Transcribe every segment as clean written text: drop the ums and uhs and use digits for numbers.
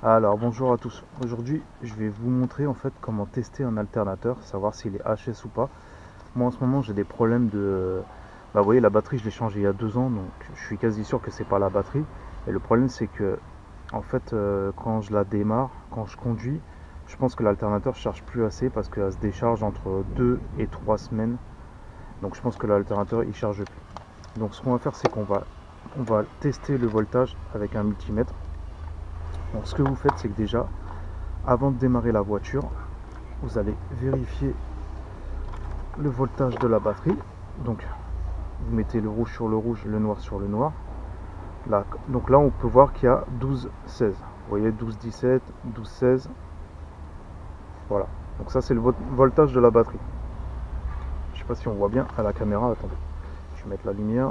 Alors bonjour à tous, aujourd'hui je vais vous montrer en fait comment tester un alternateur, savoir s'il est HS ou pas. Moi en ce moment j'ai des problèmes de... vous voyez la batterie je l'ai changée il y a 2 ans, donc je suis quasi sûr que c'est pas la batterie. Et le problème c'est que en fait quand je la démarre, quand je conduis, je pense que l'alternateur ne charge plus assez parce qu'elle se décharge entre 2 et 3 semaines. Donc je pense que l'alternateur il charge plus. Donc ce qu'on va faire c'est on va tester le voltage avec un multimètre. Donc ce que vous faites c'est que déjà avant de démarrer la voiture, vous allez vérifier le voltage de la batterie. Donc vous mettez le rouge sur le rouge, le noir sur le noir. Là, donc là on peut voir qu'il y a 12-16. Vous voyez 12-17, 12-16. Voilà. Donc ça c'est le voltage de la batterie. Je sais pas si on voit bien à la caméra. Attendez. Je vais mettre la lumière.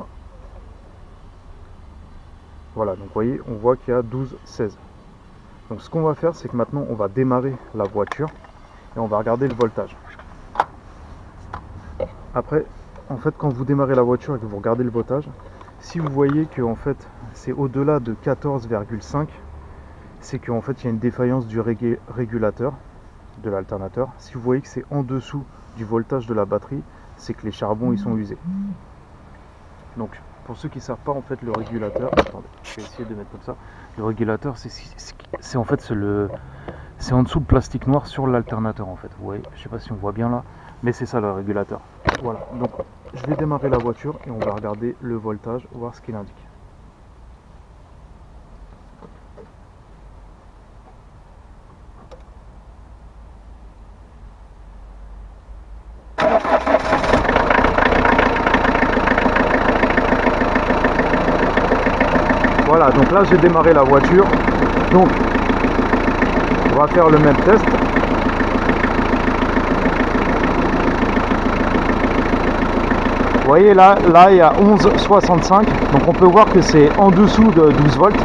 Voilà, donc vous voyez, on voit qu'il y a 12-16. Donc ce qu'on va faire, c'est que maintenant on va démarrer la voiture et on va regarder le voltage. Après, en fait, quand vous démarrez la voiture et que vous regardez le voltage, si vous voyez que en fait c'est au-delà de 14,5, c'est qu'en fait il y a une défaillance du régulateur de l'alternateur. Si vous voyez que c'est en dessous du voltage de la batterie, c'est que les charbons ils sont usés. Donc pour ceux qui ne savent pas, en fait le régulateur, attendez, je vais essayer de mettre comme ça. Le régulateur c'est en fait c'est en dessous le plastique noir sur l'alternateur en fait. Vous voyez, je sais pas si on voit bien là, mais c'est ça le régulateur. Voilà, donc je vais démarrer la voiture et on va regarder le voltage, voir ce qu'il indique. Voilà, donc là j'ai démarré la voiture, donc on va faire le même test. Vous voyez là il y a 11,65, donc on peut voir que c'est en dessous de 12 volts.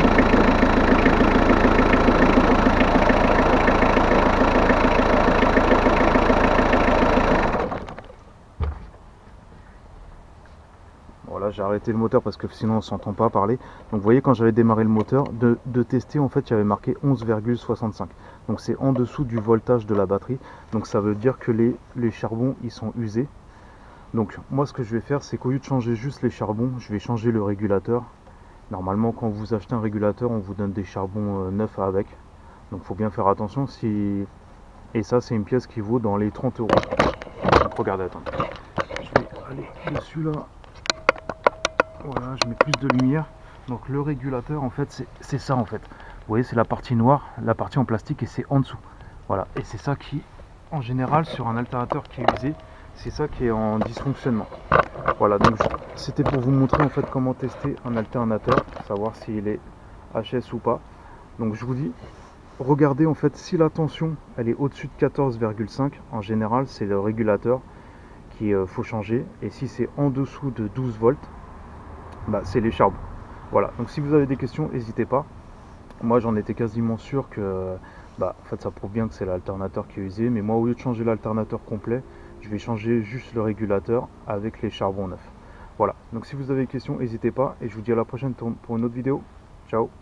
Voilà, j'ai arrêté le moteur parce que sinon on ne s'entend pas parler. Donc vous voyez, quand j'avais démarré le moteur, de tester, en fait, j'avais marqué 11,65. Donc c'est en dessous du voltage de la batterie. Donc ça veut dire que les charbons, ils sont usés. Donc moi, ce que je vais faire, c'est qu'au lieu de changer juste les charbons, je vais changer le régulateur. Normalement, quand vous achetez un régulateur, on vous donne des charbons neufs avec. Donc il faut bien faire attention. Et ça, c'est une pièce qui vaut dans les 30 €. Donc regardez, attendez. Je vais aller dessus là. Voilà, je mets plus de lumière. Donc le régulateur, en fait, c'est ça en fait. Vous voyez, c'est la partie noire, la partie en plastique, et c'est en dessous. Voilà, et c'est ça qui, en général, sur un alternateur qui est usé, c'est ça qui est en dysfonctionnement. Voilà, donc c'était pour vous montrer en fait comment tester un alternateur, savoir s'il est HS ou pas. Donc je vous dis, regardez en fait si la tension elle est au-dessus de 14,5, en général c'est le régulateur qu'il faut changer, et si c'est en dessous de 12 volts, bah, c'est les charbons. Voilà, donc si vous avez des questions, n'hésitez pas. Moi j'en étais quasiment sûr que en fait ça prouve bien que c'est l'alternateur qui est usé, mais moi au lieu de changer l'alternateur complet, je vais changer juste le régulateur avec les charbons neufs. Voilà, donc si vous avez des questions, n'hésitez pas, et je vous dis à la prochaine pour une autre vidéo. Ciao.